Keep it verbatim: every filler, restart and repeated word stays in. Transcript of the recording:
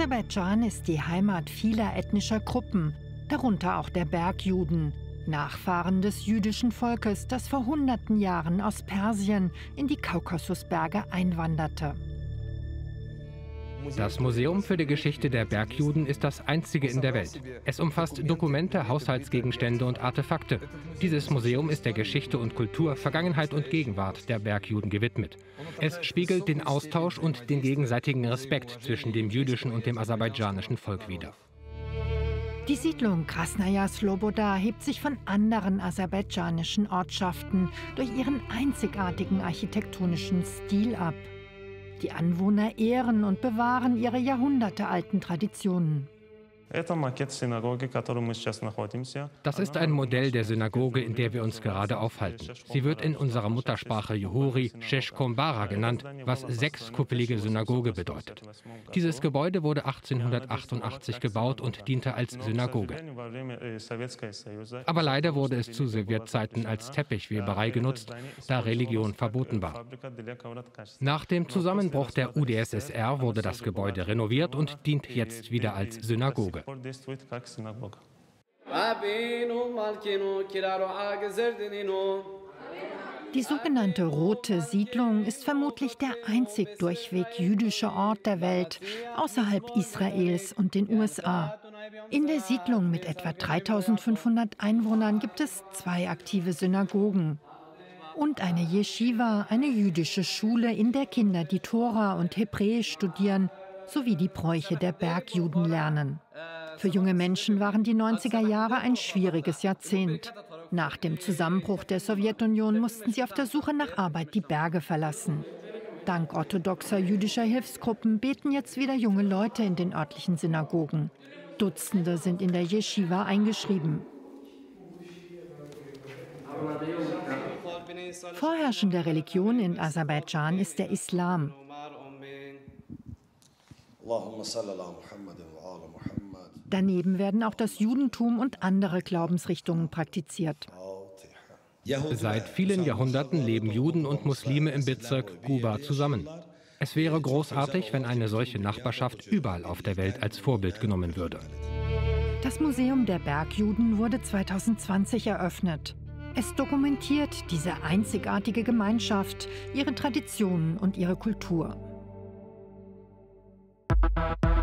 Aserbaidschan ist die Heimat vieler ethnischer Gruppen, darunter auch der Bergjuden, Nachfahren des jüdischen Volkes, das vor hunderten Jahren aus Persien in die Kaukasusberge einwanderte. Das Museum für die Geschichte der Bergjuden ist das einzige in der Welt. Es umfasst Dokumente, Haushaltsgegenstände und Artefakte. Dieses Museum ist der Geschichte und Kultur, Vergangenheit und Gegenwart der Bergjuden gewidmet. Es spiegelt den Austausch und den gegenseitigen Respekt zwischen dem jüdischen und dem aserbaidschanischen Volk wider. Die Siedlung Krasnaja Sloboda hebt sich von anderen aserbaidschanischen Ortschaften durch ihren einzigartigen architektonischen Stil ab. Die Anwohner ehren und bewahren ihre jahrhundertealten Traditionen. Das ist ein Modell der Synagoge, in der wir uns gerade aufhalten. Sie wird in unserer Muttersprache Juhuri Sheshkombara genannt, was sechskuppelige Synagoge bedeutet. Dieses Gebäude wurde achtzehnhundertachtundachtzig gebaut und diente als Synagoge. Aber leider wurde es zu Sowjetzeiten als Teppichweberei genutzt, da Religion verboten war. Nach dem Zusammenbruch der U d S S R wurde das Gebäude renoviert und dient jetzt wieder als Synagoge. Die sogenannte Rote Siedlung ist vermutlich der einzig durchweg jüdische Ort der Welt außerhalb Israels und den U S A. In der Siedlung mit etwa dreitausendfünfhundert Einwohnern gibt es zwei aktive Synagogen und eine Yeshiva, eine jüdische Schule, in der Kinder die Tora und Hebräisch studieren sowie die Bräuche der Bergjuden lernen. Für junge Menschen waren die neunziger Jahre ein schwieriges Jahrzehnt. Nach dem Zusammenbruch der Sowjetunion mussten sie auf der Suche nach Arbeit die Berge verlassen. Dank orthodoxer jüdischer Hilfsgruppen beten jetzt wieder junge Leute in den örtlichen Synagogen. Dutzende sind in der Yeshiva eingeschrieben. Vorherrschende Religion in Aserbaidschan ist der Islam. Daneben werden auch das Judentum und andere Glaubensrichtungen praktiziert. Seit vielen Jahrhunderten leben Juden und Muslime im Bezirk Guba zusammen. Es wäre großartig, wenn eine solche Nachbarschaft überall auf der Welt als Vorbild genommen würde. Das Museum der Bergjuden wurde zweitausendzwanzig eröffnet. Es dokumentiert diese einzigartige Gemeinschaft, ihre Traditionen und ihre Kultur.